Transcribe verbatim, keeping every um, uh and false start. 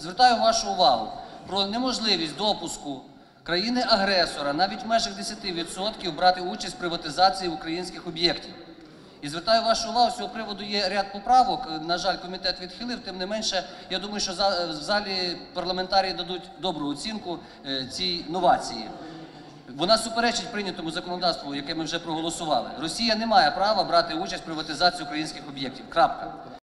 Звертаю вашу увагу про неможливість допуску країни-агресора навіть в межах десяти відсотків брати участь в приватизації українських об'єктів. І звертаю вашу увагу, з цього приводу є ряд поправок, на жаль, комітет відхилив, тим не менше, я думаю, що в залі парламентарії дадуть добру оцінку цій новації. Вона суперечить прийнятому законодавству, яке ми вже проголосували. Росія не має права брати участь в приватизації українських об'єктів. Крапка.